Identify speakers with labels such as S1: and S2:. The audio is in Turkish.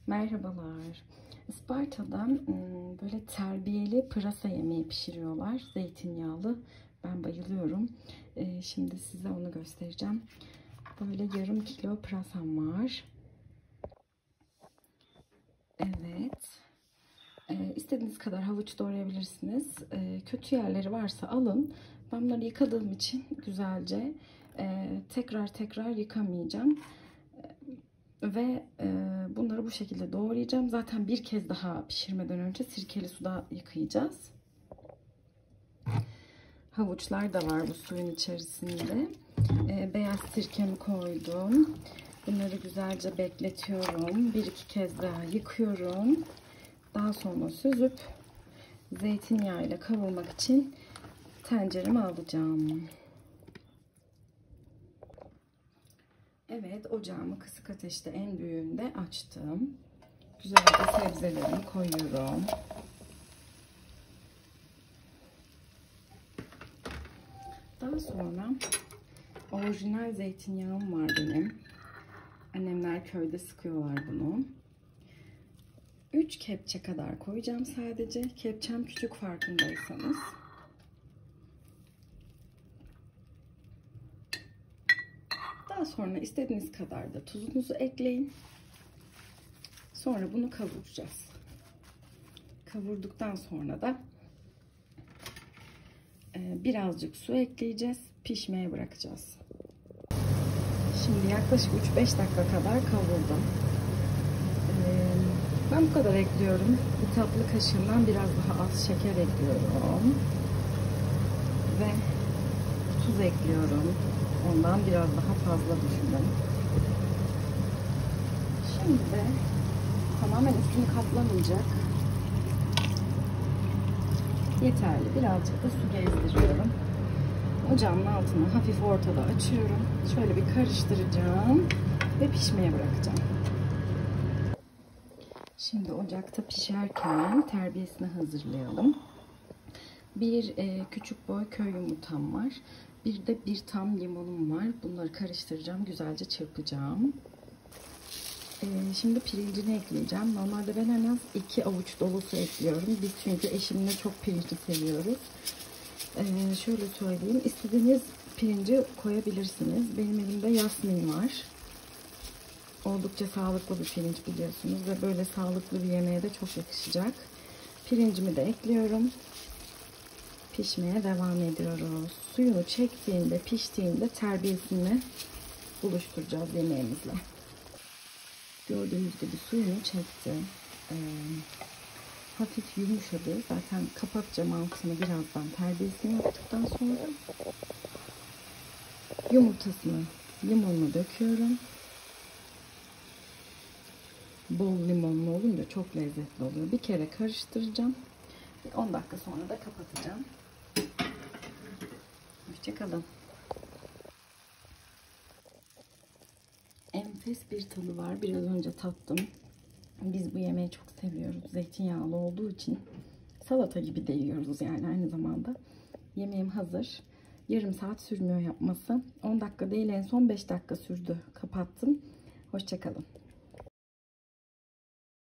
S1: Merhabalar. Isparta'da böyle terbiyeli pırasa yemeği pişiriyorlar. Zeytinyağlı. Ben bayılıyorum. Şimdi size onu göstereceğim. Böyle yarım kilo pırasam var. Evet. İstediğiniz kadar havuç doğrayabilirsiniz. Kötü yerleri varsa alın. Ben bunları yıkadığım için güzelce tekrar yıkamayacağım. Ve bunları bu şekilde doğrayacağım. Zaten bir kez daha pişirmeden önce sirkeli suda yıkayacağız. Havuçlar da var bu suyun içerisinde. Beyaz sirkemi koydum. Bunları güzelce bekletiyorum. Bir iki kez daha yıkıyorum. Daha sonra süzüp zeytinyağıyla kavurmak için tencereme alacağım. Evet, ocağımı kısık ateşte en büyüğünde açtım. Güzelce sebzelerimi koyuyorum. Daha sonra orijinal zeytinyağım var benim. Annemler köyde sıkıyorlar bunu. 3 kepçe kadar koyacağım sadece. Kepçem küçük farkındaysanız. Daha sonra istediğiniz kadar da tuzunuzu ekleyin. Sonra bunu kavuracağız. Kavurduktan sonra da birazcık su ekleyeceğiz. Pişmeye bırakacağız. Şimdi yaklaşık 3-5 dakika kadar kavurdum. Ben bu kadar ekliyorum. Bir tatlı kaşığından biraz daha az şeker ekliyorum. Ve tuz ekliyorum. Ondan biraz daha fazla düşünün. Şimdi de tamamen üstünü kaplamayacak. Yeterli. Birazcık da su gezdiriyorum. Ocağımın altını hafif ortada açıyorum. Şöyle bir karıştıracağım ve pişmeye bırakacağım. Şimdi ocakta pişerken terbiyesini hazırlayalım. Bir küçük boy köy yumurtam var. Bir de bir tam limonum var. Bunları karıştıracağım. Güzelce çırpacağım. Şimdi pirincini ekleyeceğim. Normalde ben en az 2 avuç dolusu ekliyorum. Biz çünkü eşimle çok pirinçli seviyoruz. Şöyle söyleyeyim. İstediğiniz pirinci koyabilirsiniz. Benim elimde Yasmin var. Oldukça sağlıklı bir pirinç biliyorsunuz. Ve böyle sağlıklı bir yemeğe de çok yakışacak. Pirincimi de ekliyorum. Pişmeye devam ediyoruz. Suyunu çektiğinde, piştiğinde terbiyesini buluşturacağız yemeğimizle. Gördüğünüz gibi suyunu çekti. Hafif yumuşadı. Zaten kapatacağım altını birazdan terbiyesini yaptıktan sonra. Yumurtasını, limonunu döküyorum. Bol limonlu olunca çok lezzetli oluyor. Bir kere karıştıracağım. 10 dakika sonra da kapatacağım. Hoşçakalın. Enfes bir tadı var. Biraz önce tattım. Biz bu yemeği çok seviyoruz. Zeytinyağlı olduğu için salata gibi de yiyoruz yani aynı zamanda. Yemeğim hazır. Yarım saat sürmüyor yapması. 10 dakika değil, en son 5 dakika sürdü. Kapattım. Hoşçakalın.